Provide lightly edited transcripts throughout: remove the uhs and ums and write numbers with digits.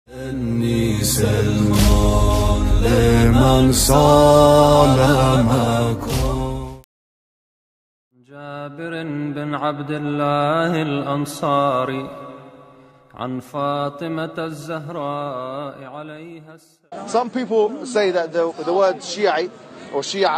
إني سلمان لمن صالمكم. جابر بن عبد الله الأنصاري عن فاطمة الزهراء عليها السلام. Some people say that the word Shia or Shia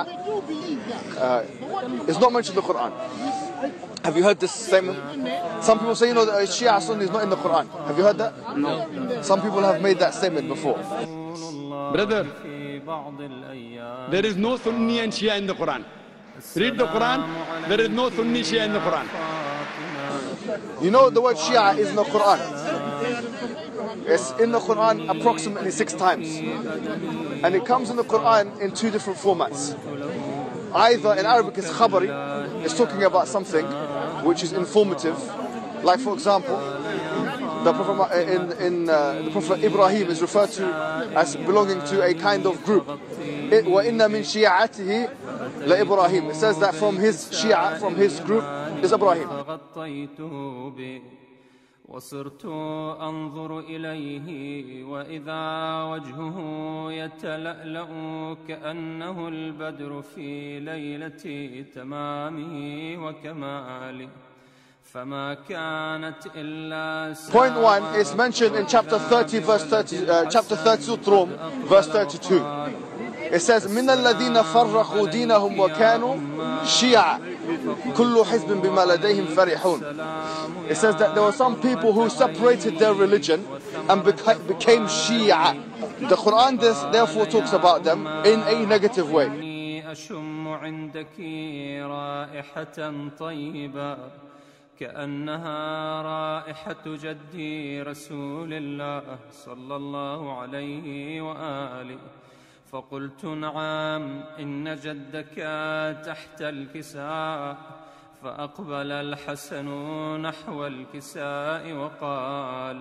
is not mentioned in the Qur'an. Have you heard this statement? Some people say, that Shia Sunni is not in the Qur'an. Have you heard that? No. Some people have made that statement before. Brother, there is no Sunni and Shia in the Quran. Read the Quran, there is no Sunni Shia in the Quran. You know the word Shia is in the Quran. It's in the Quran approximately 6 times. And it comes in the Quran in 2 different formats. Either in Arabic it's khabari, it's talking about something which is informative. Like for example, the Prophet Ibrahim is referred to as belonging to a kind of group. وَإِنَّ مِن شِيَعَتِهِ لَإِبْرَاهِيم. It says that from his Shia, from his group, is Ibrahim. وصرت أنظر إليه وإذا وجهه يتلألأ كأنه البدر في ليلة تمامه وكماله فما كانت إلا. Point 1 is mentioned in chapter 30, chapter 32, Rum, verse 32. It says, مِنَ الَّذِينَ فَرَّقُوا دِينَهُمْ وَكَانُوا شِيَعًا كُلُّ حِزْبٍ بِمَا لَدَيْهِمْ فَرِحُونَ. It says that there were some people who separated their religion and became Shia. The Quran therefore talks about them in a negative way. أشم عندك رائحة طيبة كأنها رائحة جدي رسول الله صلى الله عليه وآله. فقلت نعم إن جدك تحت الكساء. فأقبل الحسن نحو الكساء وقال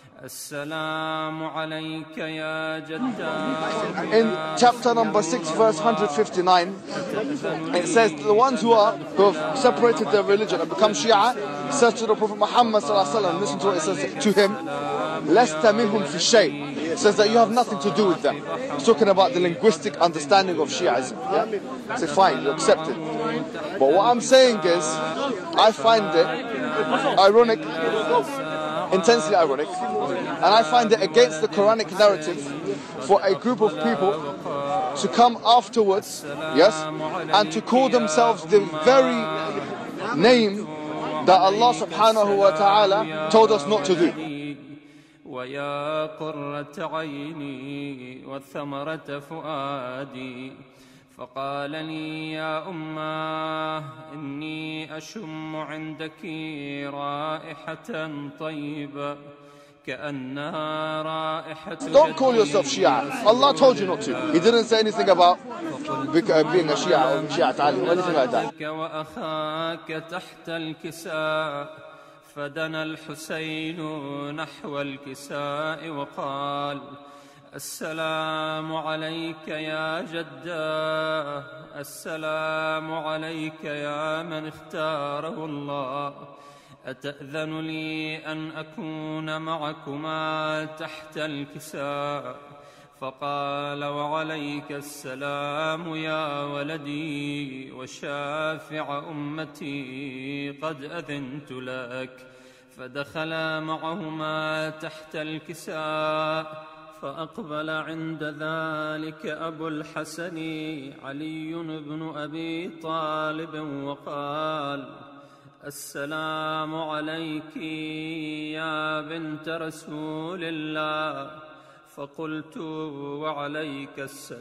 السلام عليك يا جدا. In chapter number 6 verse 159 it says the ones who have separated their religion and become Shia says to the Prophet Muhammed ﷺ, listen to what it says to him, لَسْتَ مِنْهُمْ فِي الشَّيْءٍ. It says that you have nothing to do with them. It's talking about the linguistic understanding of Shiism. Yeah? So fine, you accept it. But what I'm saying is, I find it ironic, intensely ironic, and I find it against the Quranic narrative for a group of people to come afterwards, yes, and to call themselves the very name that Allah subhanahu wa ta'ala told us not to do. ويا قرة عيني وثمرة فؤادي. فقال لي يا أماه إني أشم عندك رائحة طيبة كأنها رائحة. Don't call yourself Shia. Allah told you not to. He didn't say anything about being a Shia or Shia Ali or anything like that. وأخاك تحت الكساء. فدنا الحسين نحو الكساء وقال السلام عليك يا جداه. السلام عليك يا من اختاره الله. أتأذن لي أن أكون معكما تحت الكساء؟ فقال وعليك السلام يا ولدي وشافع أمتي قد أذنت لك. فدخلا معهما تحت الكساء. فأقبل عند ذلك أبو الحسن علي بن أبي طالب وقال السلام عليك يا بنت رسول الله. فقلت وعليك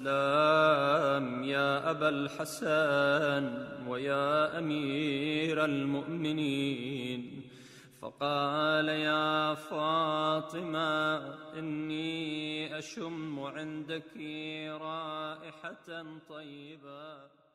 السلام يا أبا الحسن ويا أمير المؤمنين. فقال يا فاطمة إني أشم عندك رائحة طيبة.